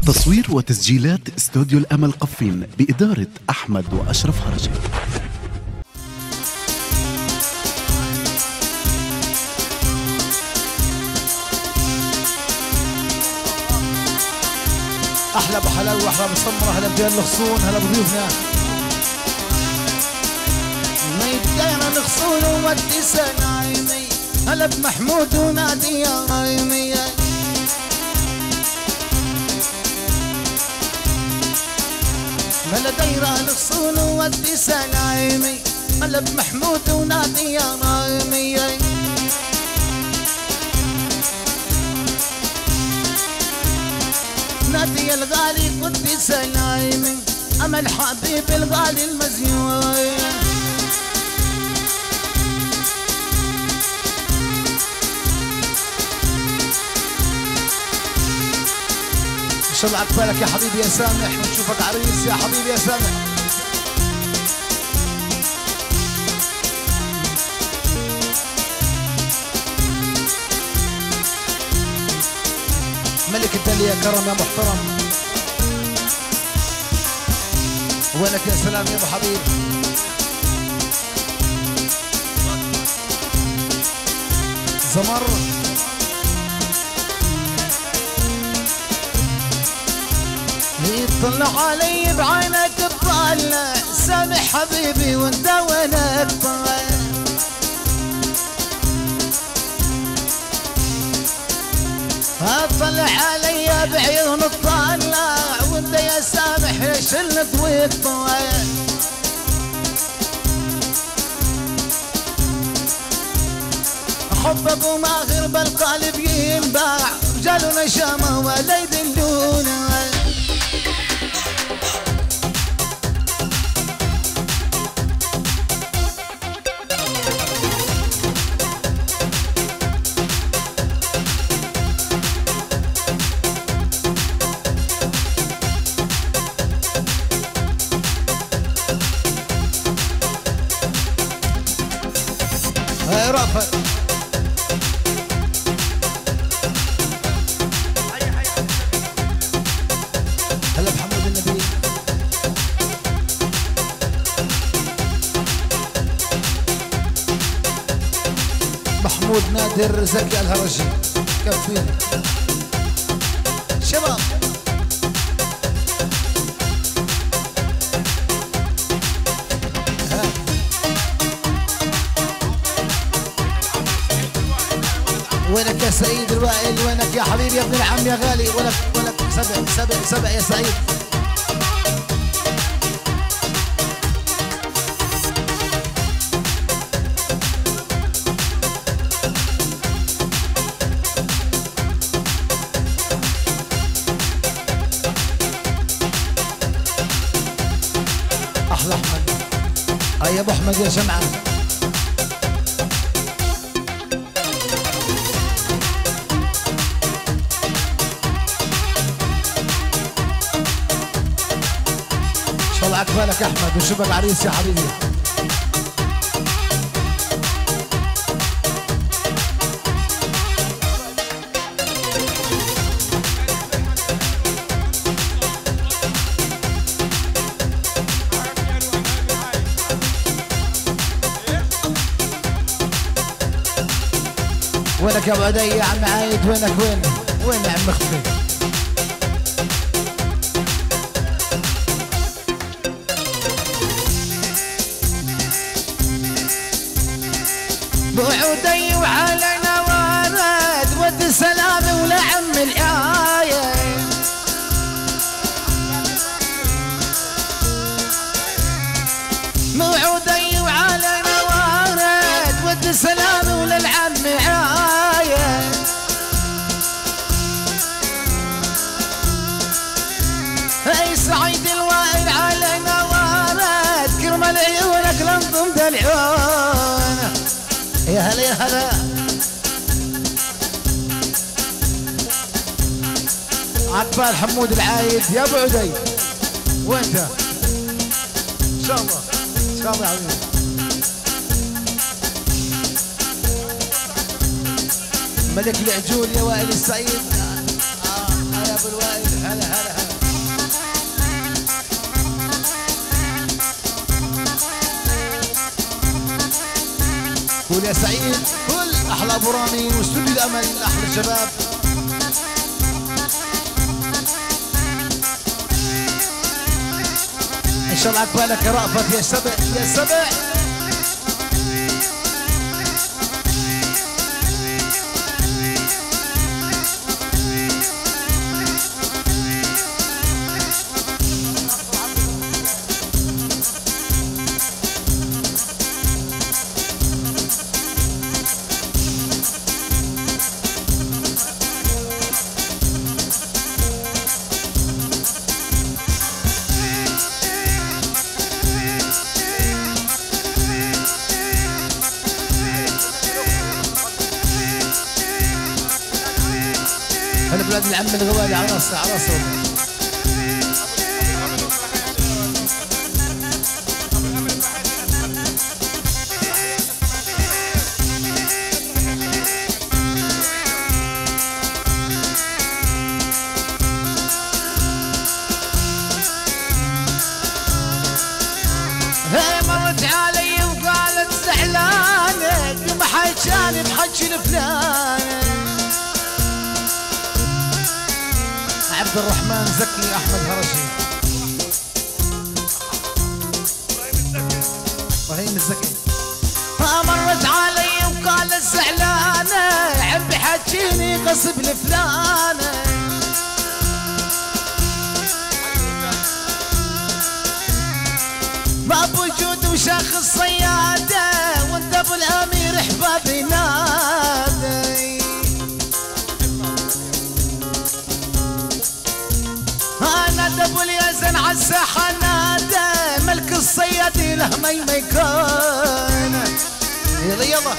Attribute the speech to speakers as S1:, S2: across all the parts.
S1: تصوير وتسجيلات استوديو الأمل قفين بإدارة أحمد وأشرف هرجي.
S2: احلى ابو حلاوي واحلى ابو سمره، هلا بديان الغصون، هلا بضيوفنا
S3: ميدان الغصون وودي سنايمي، هلا بمحمود ونادي يا رايمي. هلا دايره الغصون وودي سنايمي، هلا بمحمود ونادي يا رايمي. نادي الغالي ودي سلايمي، امل حبيب الغالي المزيون.
S2: ان شاء الله عقبالك يا حبيبي يا سامح، ونشوفك عريس يا حبيبي يا سامح. ملك الدنيا كرم يا محترم، وينك يا سلام يا ابو حبيب. زمر
S3: يطلع علي بعينك تطلع، سامح حبيبي وانت وينك طالع. اطلع علي بعيون الطالع، وانت يا سامح ليش النطوي الطويل. حب ابو ماخر بالقالب ينباع، رجال نشامه ولا يدلونه.
S2: رافت هلا محمد النبي، محمود نادر زكي الهرجي، كفينا شباب. وينك يا سعيد الوائل، وينك يا حبيبي يا ابن العم يا غالي، ولك سبع يا سعيد. احلى احمد، هيا ابو احمد يا جمعه. الله عقبالك يا احمد، ونشوفك عريس يا حبيبي. وينك يا ابو عدي يا عم عايد، وينك وين يا عم مخفي؟
S3: بعودي وعلى نوارد ود سلام ولعم الآية. بعودي وعلى نوارد ود سلام وللعم آية. اي سعيد الوائل على نوارد، كرمال عيونك لنضم دلعون. يا هلا يا هلا،
S2: عقبال حمود العايد يا ابو عدي، وانت ان شاء الله ان شاء الله يا حبيبي. ملك العجول يا وائل السعيد، يا ابو الوائل. هلا هلا هلا. قول يا سعيد كل احلى ابو رامين واستوديو الامل احلى الشباب. ان شاء الله عقبالك يا رأفت يا سبع يا سبع. هلا بلاد العم الغوالي على راسه على راسه.
S3: هي مرت علي وقالت زعلانة ما حكاني بحكي الفلانة.
S2: عبد الرحمن زكي احمد هرشي ابراهيم الزكي.
S3: مرت علي وقالت زعلانة عم بحكيني غصب الفلانة. باب وجود وشاخ الصيادة وانت ابو الامير احبابي نادي. انا ابو اليزن عالساحة نادى ملك الصياد له ميكان.
S2: يلا يلا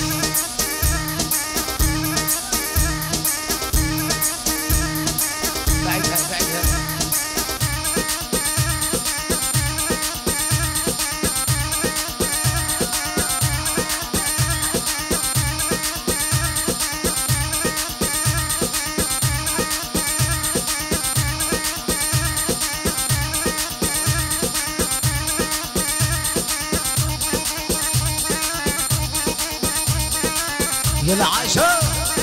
S2: بعدها بعدها. يلا عاشا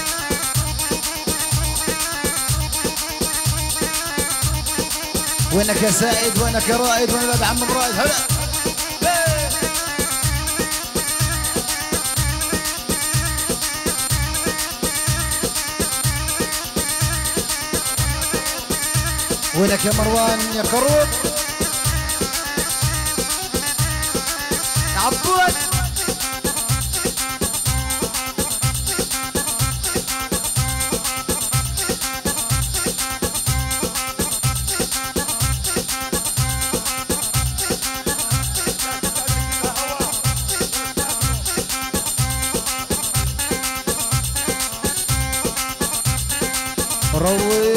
S2: وينك يا سائد وينك يا رائد وين ولد عم برائد. هلا وينك يا مروان يا كروب يا عبود. روح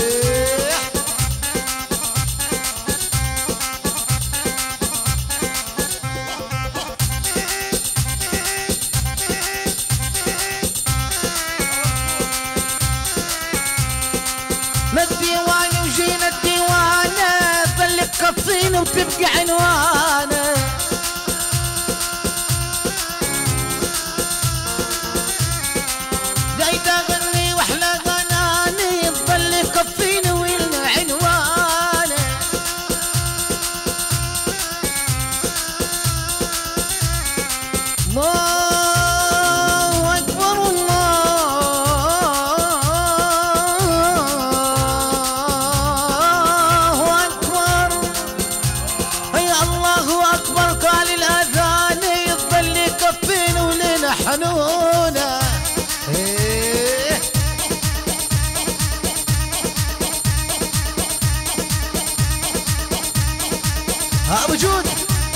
S3: ما الديوان وجينا الديوانة ظلك كفين وتبقى عنوانة. قايدة اغني واحلى غناني تظلك كفين ويلنا عنوانة. الله اكبر الله اكبر. يا الله اكبر قال الاذان يظل يكفين ولنا حنونه.
S2: إيه. ها ابو جود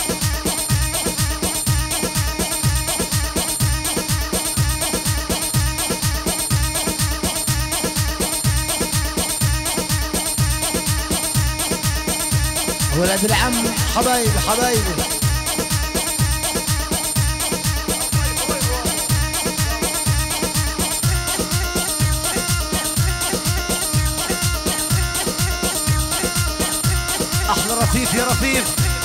S2: ولد العم حبايبي حبايبي. احلى رفيف يا رفيف.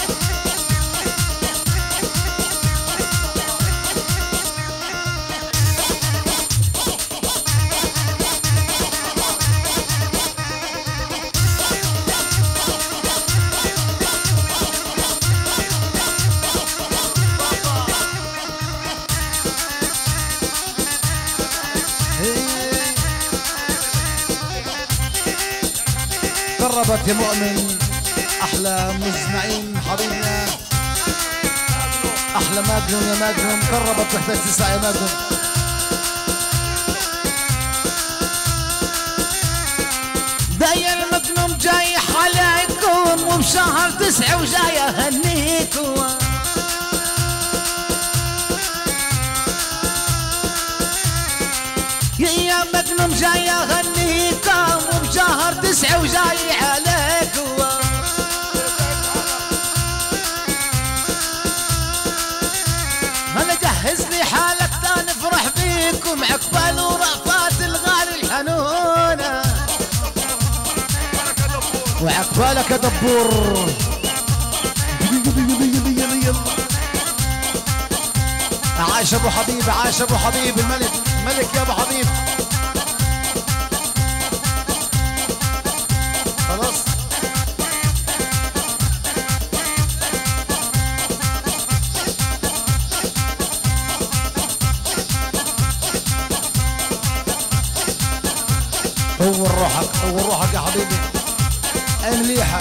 S2: قربت يا مؤمن احلى مزمعين حبيبنا، احلى ماجنوم يا ماجنوم، قربت تحتاج تسعة يا ماجنوم.
S3: داير المجنوم جاي عليكم وبشهر 9 وجاي اهنيكم. يا مجنوم جاي اغنيكم وبشهر 9 وجاي عليكم. انا جهز لي حالك نفرح بيكم عقبال ورأفات الغالي الحنونه
S2: وعقبالك يا دبور. عاش ابو حبيب، عاش ابو حبيب، الملك ملك يا ابو حبيب. خلاص طور روحك، طور روحك يا حبيبي. مليحة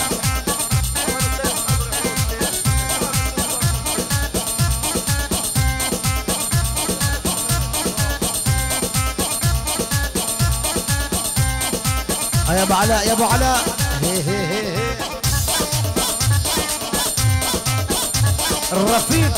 S2: يا ابو علاء، يا ابو علاء. هي هي هي هي. الرفيق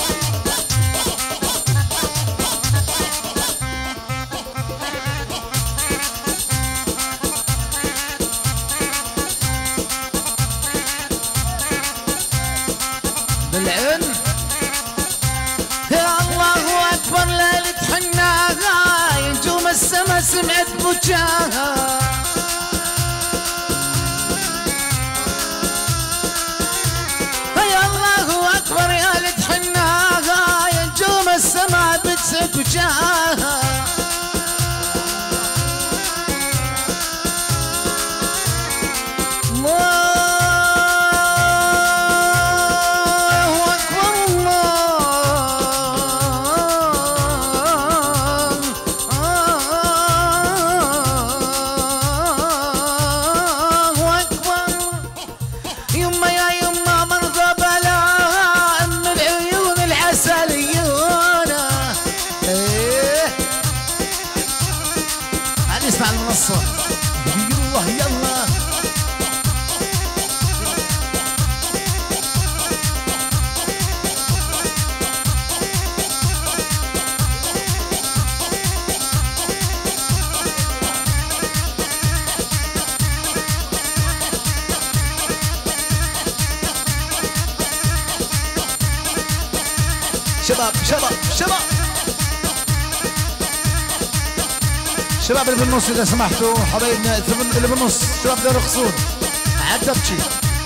S2: بالعين.
S3: يا الله اكبر ليلة حناها نجوم السما سمعت بوجاها. يا الله اكبر يا ليلة حناها نجوم السما بتسد وجاها.
S2: اسمع المنصة. يلا يلا شباب شباب شباب شباب اللي بالنص اذا سمحتوا حبايبنا اللي بالنص، شباب اللي يرقصون عالدبشي.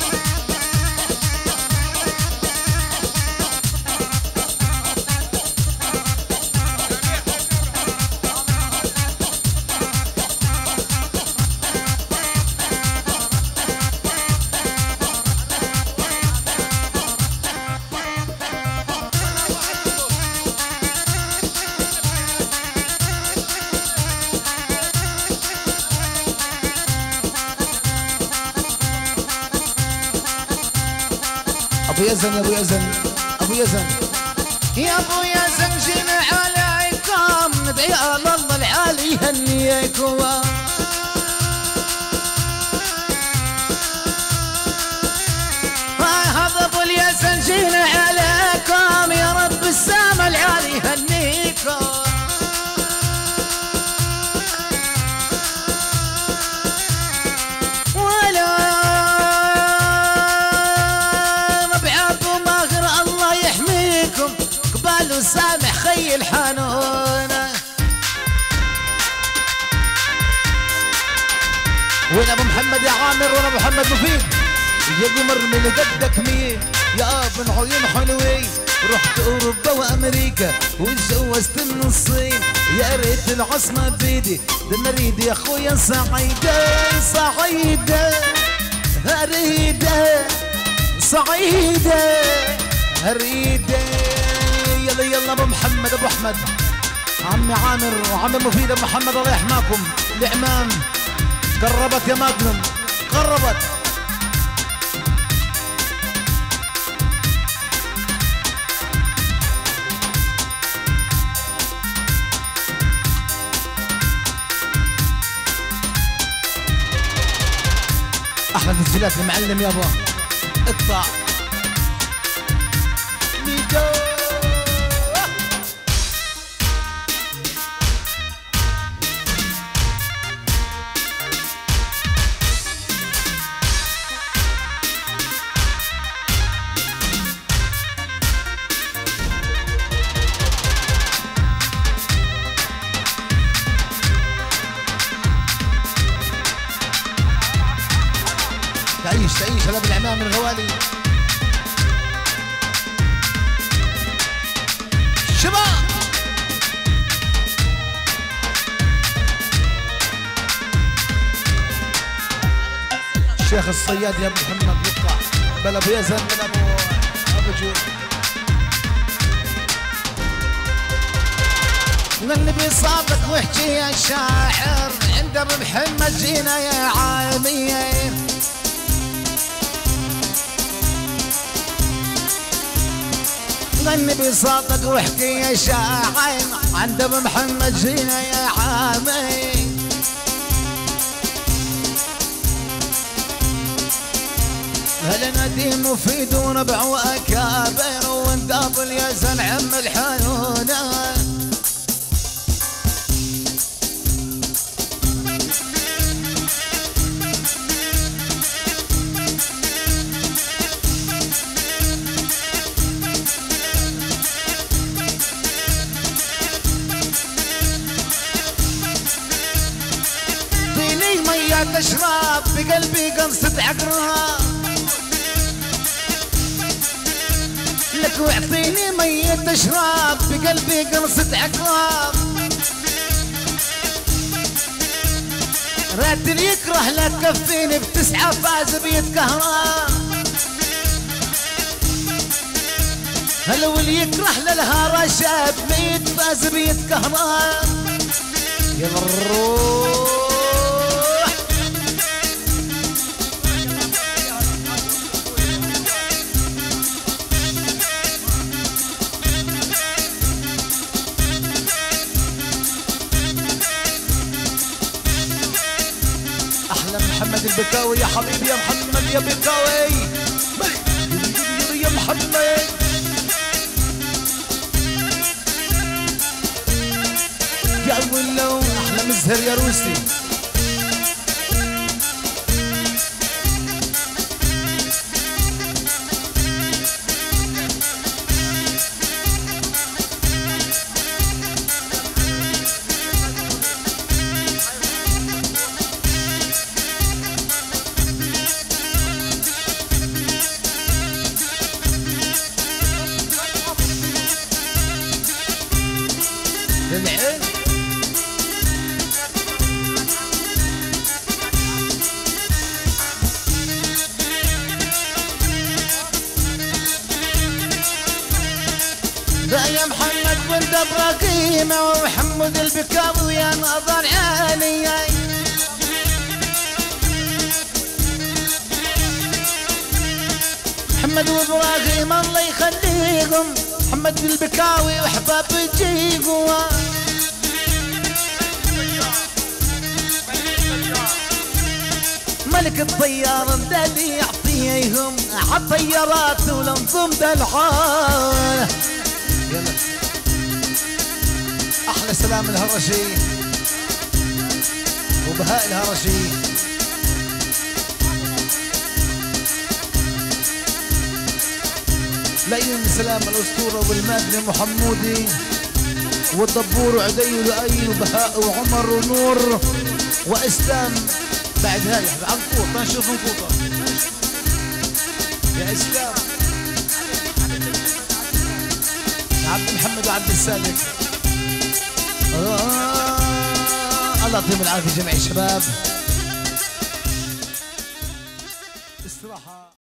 S2: ابو يزن يا ابو يزن ابو يزن
S3: يا ابو يزن جينا عليكم ندعي الله العالي يهنيكم. هذا ابو اليزن جينا عليكم يا رب السما العالي يهنيكم. سامح خي الحنونة.
S2: وين ابو محمد يا عامر؟ وين ابو محمد مفيد؟ يا قمر من قدك مين يا ابن عيون حلوين رحت اوروبا وامريكا وتجوزت من الصين يا ريت العصمة بيدي ده نريد يا اخويا سعيدة سعيدة هريدة سعيدة هريدة يلا يلا ابو محمد ابو احمد عمي عامر وعمي مفيد ابو محمد الله يحماكم العمام قربت يا ماجنم قربت احلى تسجيلات المعلم يابا اقطع ميدو تعيش هلا بالعمام الغوالي شباب الشيخ الصياد يا ابو محمد وقع بلا ابو يزن بلا ابو جود والنبي صادق واحكي يا شاعر عند ابو محمد جينا يا عاميه النبي صادق واحكي يا شاعر عند ابو محمد جينا يا عامي هلا نديم مفيد وربع واكابر وندابل يا زن عم الحنونه تشرب بقلبي قنصة عقرها لك واعطيني مية تشرب بقلبي قنصة عقرها راد يكره لا تكفيني بتسعة فاز بيتكهرب هلا واللي يكره للهارة شاب ميت فاز بيتكهرب يلا الروح محمد البكاوي يا حبيبي يا محمد يا بكاوي يا محمد يا ولو احلى مزهر يا روسي للعين ده يا محمد بنت ابراهيم ومحمد البكاوي يا نظر عيني محمد وابراهيم الله يخليكم محمد البكاوي وحباب جيقوا ملك الطيار الذي يعطيهم عالطيارات ولنظم دلعان يلا احلى سلام الهرشي وبهاء الهرشي لين سلام الاسطوره والمادن محمودي والدبور وعدي ولؤي وبهاء وعمر ونور واسلام بعد هاي عن قوطه نشوف نقوطه يا اسلام عبد محمد وعبد السالك. الله يعطيهم العافيه جميع الشباب. استراحه.